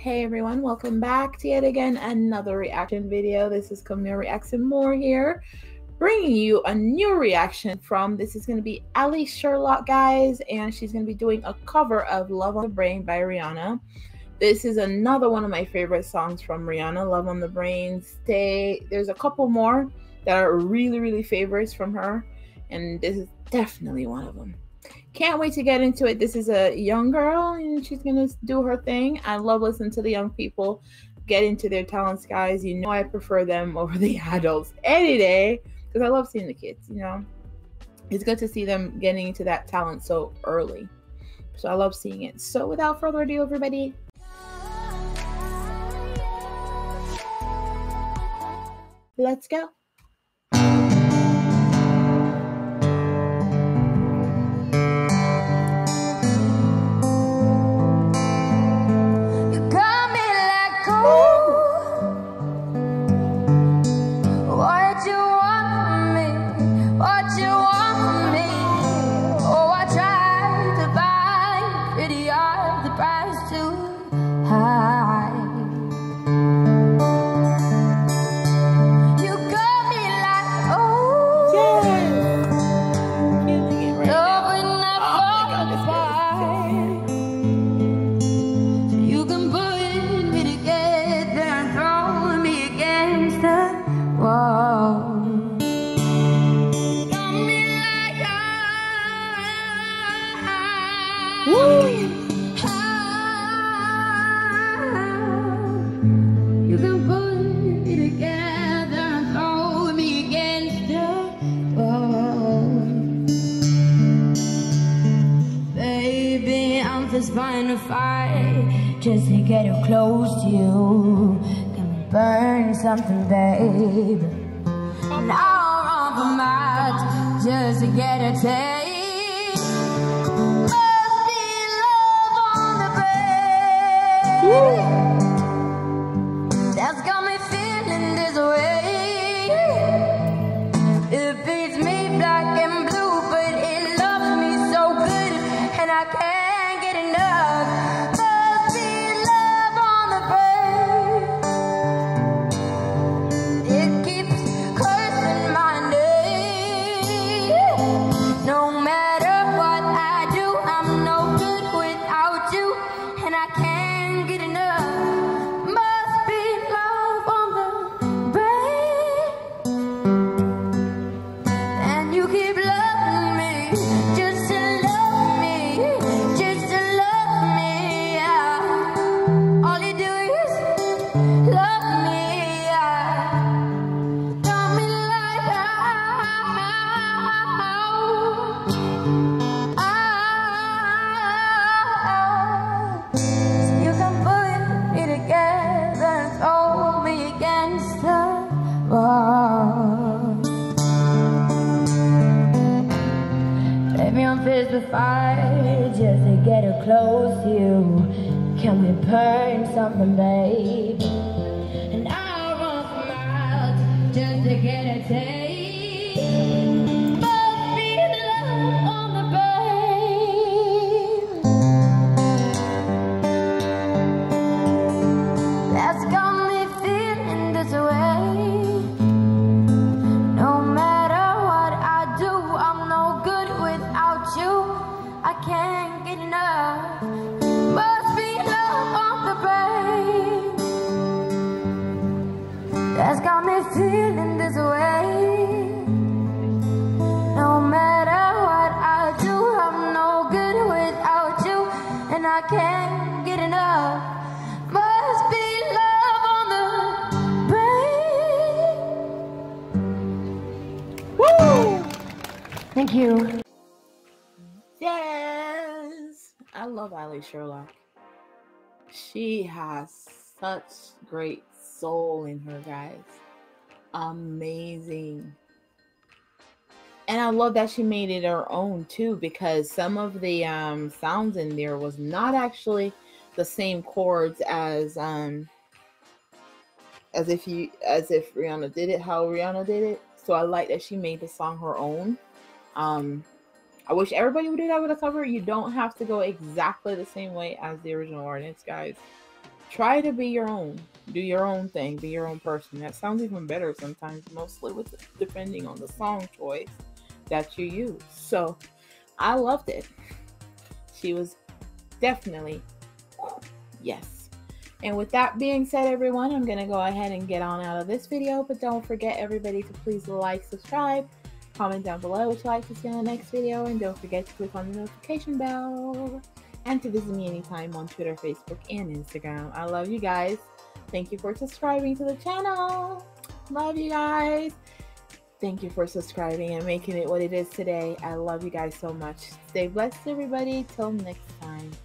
Hey everyone, welcome back to yet again another reaction video. This is Camille Reacts and More here, bringing you a new reaction from, this is going to be Allie Sherlock, guys, and she's going to be doing a cover of Love on the Brain by Rihanna. This is another one of my favorite songs from Rihanna, Love on the Brain, Stay. There's a couple more that are really favorites from her, and this is definitely one of them. Can't wait to get into it. This is a young girl and she's gonna do her thing. I love listening to the young people get into their talents, guys. You know I prefer them over the adults any day because I love seeing the kids, you know. It's good to see them getting into that talent so early. So I love seeing it. So without further ado, everybody, let's go. You can put it together and throw me against the wall. Baby, I'm just trying to fight just to get you close to you. Can we burn something, babe? And I'll run for miles just to get a taste. That's got me feeling this way. It beats me black and blue, but it loves me so good, and I can't get enough. Must be love on the brain. It keeps cursing my name. No matter what I do, I'm no good without you, and I can't get enough. Must be love on the brain. And you keep loving me, just to love me, just to love me. All you do is love me. Got me like you can put it together and throw me against the wall. Baby, I'm filled with fire just to get her close to you. Can we burn something, babe? And I'll run for miles just to get a taste. Must be love on the brain. That's got me feeling this way. No matter what I do, I'm no good without you. I can't get enough. Must be love on the brain. That's got me feeling this way. No matter what I do, I'm no good without you, and I can't get enough. Must be love on the brain. Woo! Thank you. Yes, I love Allie Sherlock. She has such great soul in her, guys. Amazing. And I love that she made it her own too, because some of the sounds in there was not actually the same chords as if Rihanna did it, how Rihanna did it. So I like that she made the song her own. I wish everybody would do that with a cover. You don't have to go exactly the same way as the original artist, guys. Try to be your own. Do your own thing. Be your own person. That sounds even better sometimes, mostly with depending on the song choice that you use. So I loved it. She was definitely yes. And with that being said, everyone, I'm going to go ahead and get on out of this video. But don't forget, everybody, to please like, subscribe, comment down below what you'd like to see in the next video. And don't forget to click on the notification bell. And to visit me anytime on Twitter, Facebook, and Instagram. I love you guys. Thank you for subscribing to the channel. Love you guys. Thank you for subscribing and making it what it is today. I love you guys so much. Stay blessed, everybody. Till next time.